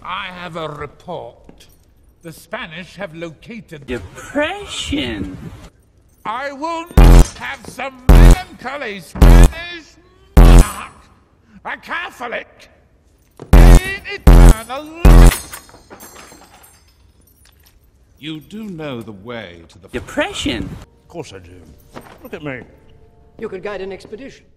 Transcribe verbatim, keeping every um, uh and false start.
I have a report. The Spanish have located... Depression! I will not have some melancholy Spanish monarch, a Catholic, gain eternal life! You do know the way to the... Depression! Of course I do. Look at me. You could guide an expedition.